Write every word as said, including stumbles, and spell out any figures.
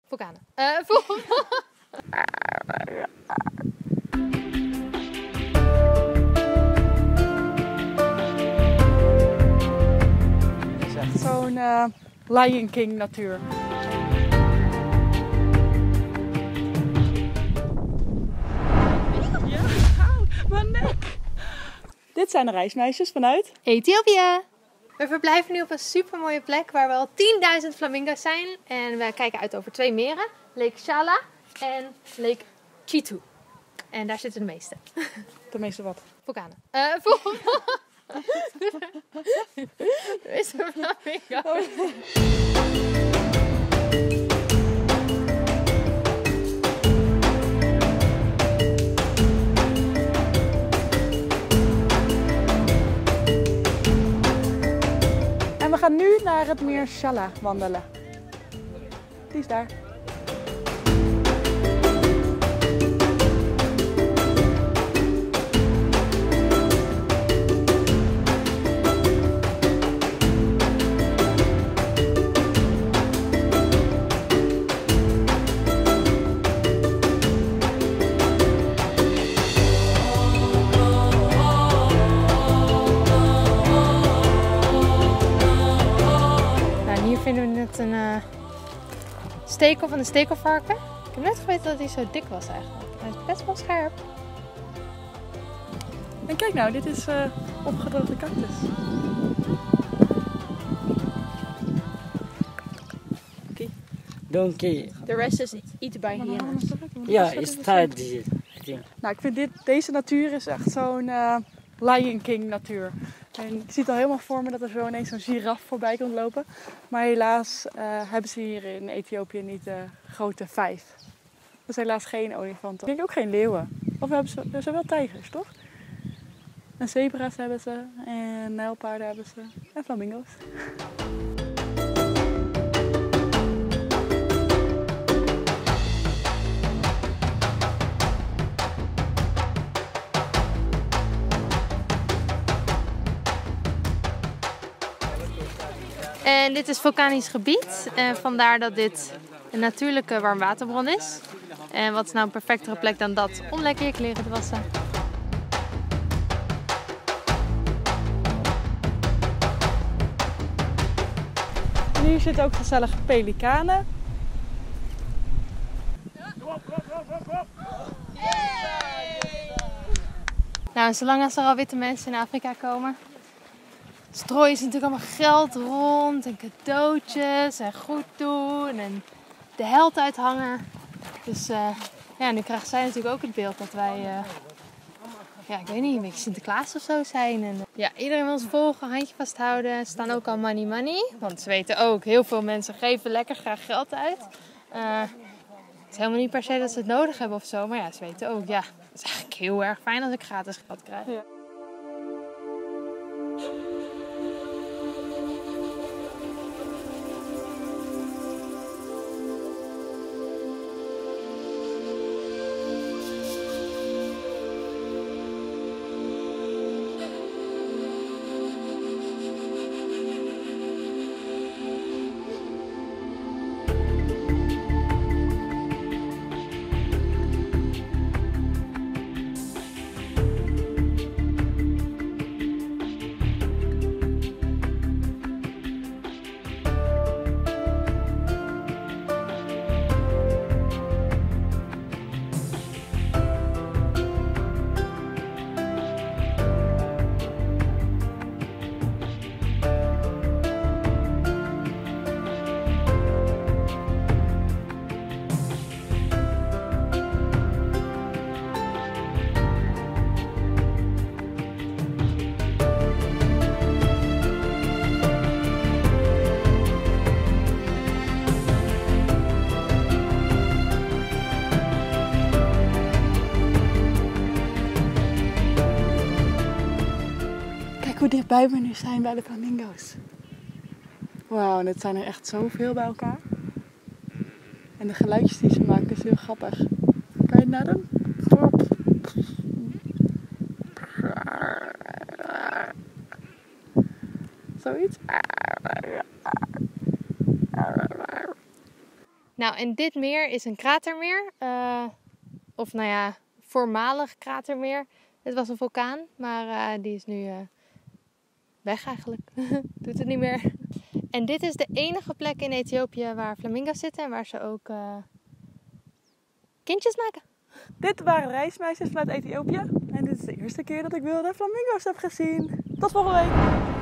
Vulkanen. Uh, vol... Het is echt zo'n uh, Lion King natuur. Ja, auw, mijn nek. Dit zijn de reismeisjes vanuit Ethiopië. We verblijven nu op een super mooie plek waar wel tienduizend flamingo's zijn. En we kijken uit over twee meren. Lake Shala en Lake Chitu. En daar zitten de meeste. De meeste wat? Vulkanen. Uh, vol... de meeste flamingo's. En we gaan nu naar het meer Shala wandelen. Die is daar. Vinden we net een uh, stekel van een stekelvarken. Ik heb net geweten dat hij zo dik was eigenlijk. Hij is best wel scherp. En kijk nou, dit is uh, opgedroogde cactus. Okay. Donkey. The rest is eaten by hyenas. Ja, is tired, I think. Nou, ik vind dit, deze natuur is echt zo'n uh, Lion King natuur. En ik zie het al helemaal voor me dat er zo ineens zo'n giraf voorbij komt lopen. Maar helaas uh, hebben ze hier in Ethiopië niet de grote vijf. Er zijn helaas geen olifanten. Ik denk ook geen leeuwen. Of hebben ze, er zijn wel tijgers, toch? En zebra's hebben ze. En nijlpaarden hebben ze. En flamingo's. En dit is vulkanisch gebied. En vandaar dat dit een natuurlijke warmwaterbron is. En wat is nou een perfectere plek dan dat om lekker je kleren te wassen. En hier zitten ook gezellige pelikanen. Nou, zolang als er al witte mensen in Afrika komen, strooien ze natuurlijk allemaal geld rond en cadeautjes en goed doen en de held uithangen. Dus uh, ja, nu krijgen zij natuurlijk ook het beeld dat wij, uh, ja, ik weet niet, een beetje Sinterklaas of zo zijn. En, uh, ja, iedereen wil ons volgen, handje vasthouden. Ze staan ook al money money, want ze weten ook, heel veel mensen geven lekker graag geld uit. Uh, het is helemaal niet per se dat ze het nodig hebben of zo, maar ja, ze weten ook, ja, het is eigenlijk heel erg fijn als ik gratis geld krijg. Ja. Hoe dichtbij we nu zijn bij de flamingo's. Wauw, en het zijn er echt zoveel bij elkaar. En de geluidjes die ze maken is heel grappig. Kan je het nadoen? Zoiets. Nou, en dit meer is een kratermeer. Uh, of nou ja, voormalig kratermeer. Het was een vulkaan, maar uh, die is nu uh, weg eigenlijk. Doet het niet meer. En dit is de enige plek in Ethiopië waar flamingo's zitten en waar ze ook uh, kindjes maken. Dit waren reismeisjes vanuit Ethiopië. En dit is de eerste keer dat ik wilde flamingo's heb gezien. Tot volgende week!